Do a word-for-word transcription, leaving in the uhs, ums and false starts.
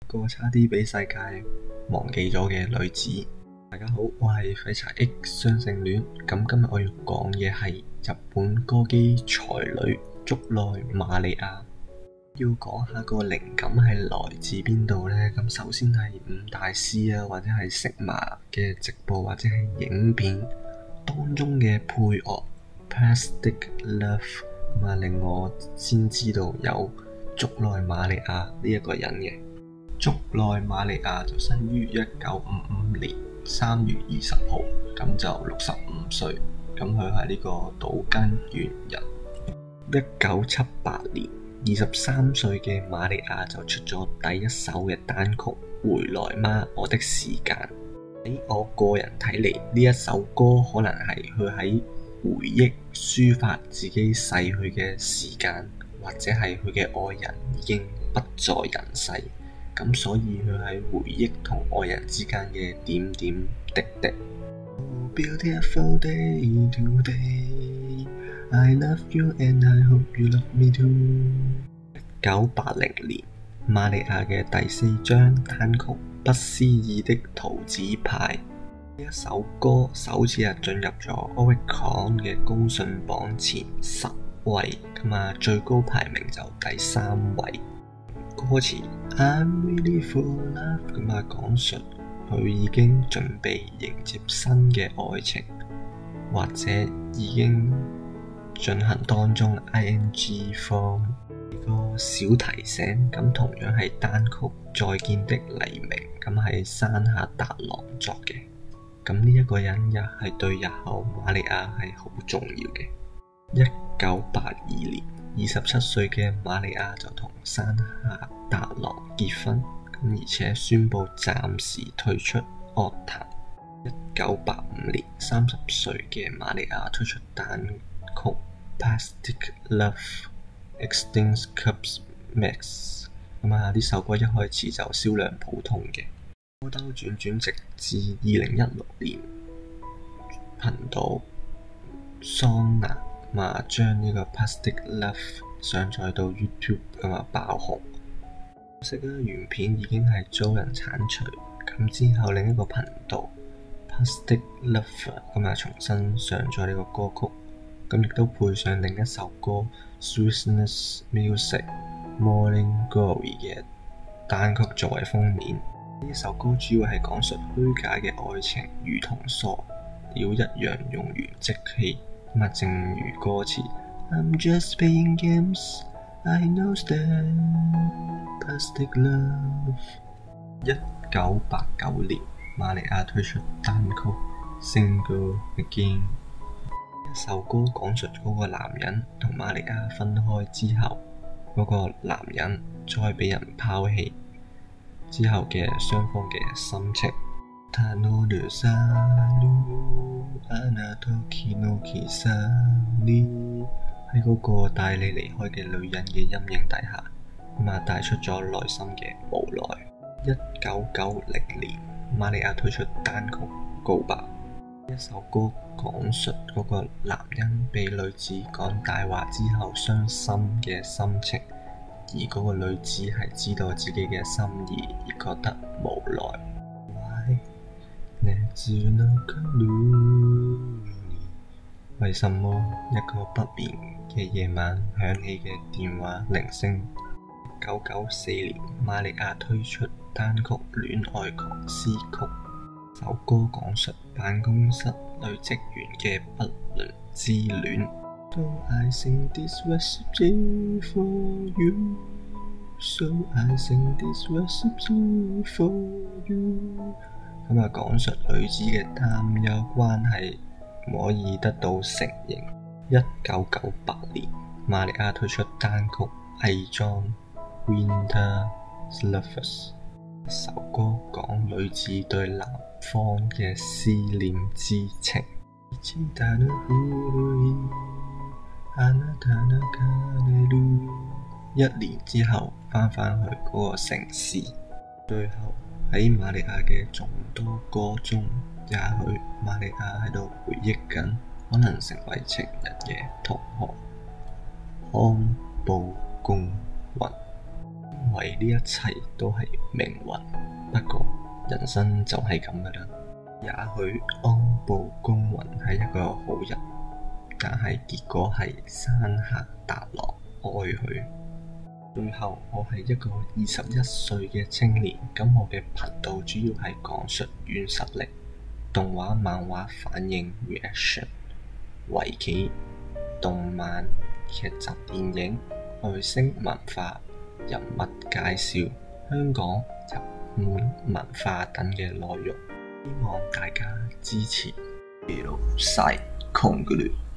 個差啲俾世界忘記咗嘅女子。大家好，我係廢柴 X 雙性戀。咁今日我要講嘅係日本歌姬才女竹內瑪利亞。要講下個靈感係來自邊度呢？咁首先係五大師啊，或者係 Sigma 嘅直播或者係影片當中嘅配樂 Plastic Love， 咁啊令我先知道有竹內瑪利亞呢一個人嘅。竹內瑪利亞就生於一九五五年三月二十號，咁就六十五歲。咁佢係呢個島根縣人。一九七八年，二十三歲嘅瑪利亞就出咗第一首嘅單曲《回來嗎我的時間》。喺我個人睇嚟，呢一首歌可能係佢喺回憶抒發自己逝去嘅時間，或者係佢嘅愛人已經不在人世，咁所以佢喺回憶同愛人之間嘅點點滴滴。Oh, beautiful day today, I love you and I hope you love me too。一九八零年，瑪利亞嘅第四張單曲《不思議的桃子派》呢一首歌首次係進入咗 Oricon 嘅公信榜前十位，咁啊最高排名就第三位。歌詞 I'm really for love， 咁啊講述佢已經準備迎接新嘅愛情，或者已經進行當中 ing form。個小提醒，咁同樣係單曲《再見的黎明》，咁係山下達郎作嘅。咁呢一個人又係對日後瑪利亞係好重要嘅。一九八二年，二十七歲嘅瑪利亞就同山下達郎結婚，咁而且宣布暫時退出樂壇。一九八五年，三十歲嘅瑪利亞推出單曲《Plastic Love》。Extinct Cups Max， 咁啊呢首歌一開始就銷量普通嘅，兜兜轉轉直至二零一六年，頻道桑拿咁啊將呢個 Plastic Love 上載到 YouTube， 咁啊爆紅。可惜啊，原片已經係遭人剷除，咁之後另一個頻道 Plastic Love 咁啊重新上載呢個歌曲，咁亦都配上另一首歌Sweetness Music Morning Glory 嘅單曲作為封面。呢首歌主要係講述虛假嘅愛情如同塑料一樣用完即棄，咁啊正如歌詞 I'm just playing games, I know that plastic love。 一九八九年，瑪利亞推出單曲 Single Again。一首歌講述嗰個男人同瑪利亞分開之後，嗰個男人再俾人拋棄之後嘅雙方嘅心情。喺嗰個帶你離開嘅女人嘅陰影底下，咁啊帶出咗內心嘅無奈。一九九零年，瑪利亞推出單曲告白。一首歌講述嗰個男人被女子講大話之後傷心嘅心情，而嗰個女子係知道自己嘅心意而覺得無奈。為什麼一個不眠嘅夜晚響起嘅電話鈴聲？一九九四年，瑪利亞推出單曲《戀愛狂詩曲》。首歌講述辦公室女職員嘅不倫之戀。So I sing this recipe for you. So I sing this recipe for you。咁啊，講述女子嘅擔憂關係唔可以得到承認。一九九八年，瑪利亞推出單曲《偽裝 Winter Lovers》。一首歌講女子對男方嘅思念之情。一年之後翻返去嗰個城市，最後喺瑪利亞嘅眾多歌中，也許瑪利亞喺度回憶緊可能成為情人嘅同學安部公雲。 為呢一切都係命運。不過人生就係咁噶啦。也許安部公允係一個好人，但係結果係山下達郎愛佢。最後，我係一個二十一歲嘅青年，咁我嘅頻道主要係講述軟實力、動畫、漫畫反應 reaction、圍棋、動漫、劇集、電影、外星文化、人物介紹、香港、日本文化等嘅內容，希望大家支持。Hello，晒窮嘅嘞〜